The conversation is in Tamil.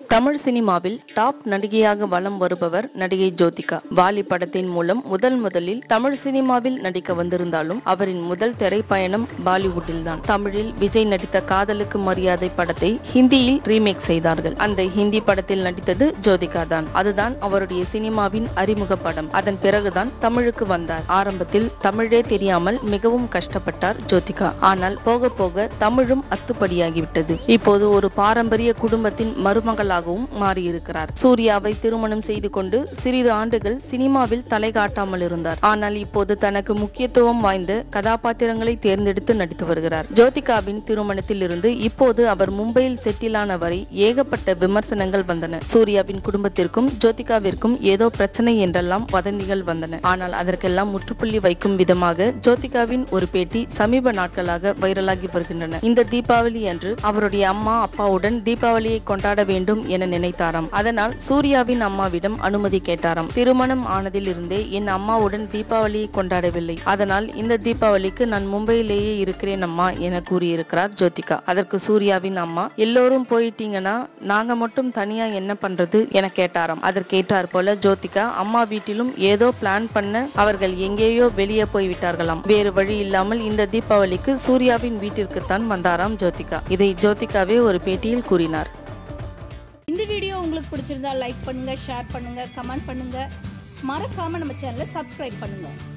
தமிழ் சினிமாவில் டாப் நடிகையாக வலம் வருபவர் நடிகை ஜோதிகா. வாலி படத்தின் மூலம் முதலில் தமிழ் சினிமாவில் நடிக்க வந்திருந்தாலும் அவரின் முதல் திரைப்பயணம் பாலிவுட்டில் தான். தமிழில் விஜய் நடித்த காதலுக்கு மரியாதை படத்தை ஹிந்தியில் ரீமேக் செய்தார்கள். அந்த ஹிந்தி படத்தில் நடித்தது ஜோதிகா தான். அதுதான் அவருடைய சினிமாவின் அறிமுக படம். அதன் பிறகுதான் தமிழுக்கு வந்தார். ஆரம்பத்தில் தமிழே தெரியாமல் மிகவும் கஷ்டப்பட்டார் ஜோதிகா. ஆனால் போக போக தமிழும் அத்துப்படியாகிவிட்டது. இப்போது ஒரு பாரம்பரிய குடும்பத்தின் மருமகளாகவும் மாறியிருக்கிறார். சூர்யாவை திருமணம் செய்து கொண்டு சிறிது ஆண்டுகள் சினிமாவில் தலை காட்டாமல் இருந்தார். ஆனால் இப்போது தனக்கு முக்கியத்துவம் வாய்ந்த கதாபாத்திரங்களை தேர்ந்தெடுத்து நடித்து வருகிறார். ஜோதிகாவின் திருமணத்தில் இருந்து இப்போது அவர் மும்பையில் செட்டிலான வரை ஏகப்பட்ட விமர்சனங்கள் வந்தன. சூர்யாவின் குடும்பத்திற்கும் ஜோதிகாவிற்கும் ஏதோ பிரச்சனை என்றெல்லாம் வதந்திகள் வந்தன. ஆனால் அதற்கெல்லாம் முற்றுப்புள்ளி வைக்கும் விதமாக ஜோதிகாவின் ஒரு பேட்டி சமீப நாட்களாக வைரலாகி வருகின்றன. இந்த தீபாவளி அன்று அவருடைய அம்மா அப்பாவுடன் தீபாவளியை கொண்டாட வேண்டும் என நினைத்தாராம். அதனால் சூர்யாவின் அம்மாவிடம் அனுமதி கேட்டாராம். திருமணம் ஆனதில் இருந்தே என் அம்மாவுடன் தீபாவளியை கொண்டாடவில்லை. அதனால் இந்த தீபாவளிக்கு நான் மும்பையிலேயே இருக்கிறேன் அம்மா என கூறியிருக்கிறார் ஜோதிகா. அதற்கு சூர்யாவின் அம்மா, எல்லோரும் போயிட்டீங்கன்னா நாங்க மட்டும் தனியா என்ன பண்றது என கேட்டாராம். அதற்கேற்றார் போல ஜோதிகா அம்மா வீட்டிலும் ஏதோ பிளான் பண்ண அவர்கள் எங்கேயோ வெளியே போய்விட்டார்களாம். வேறு வழி இல்லாமல் இந்த தீபாவளிக்கு சூர்யாவின் வீட்டிற்குத்தான் வந்தாராம் ஜோதிகா. இதை ஜோதிகாவே ஒரு பேட்டியில் கூறினார். இந்த வீடியோ உங்களுக்கு பிடிச்சிருந்தா லைக் பண்ணுங்க, ஷேர் பண்ணுங்க, கமெண்ட் பண்ணுங்க. மறக்காம நம்ம சேனலை சப்ஸ்கிரைப் பண்ணுங்க.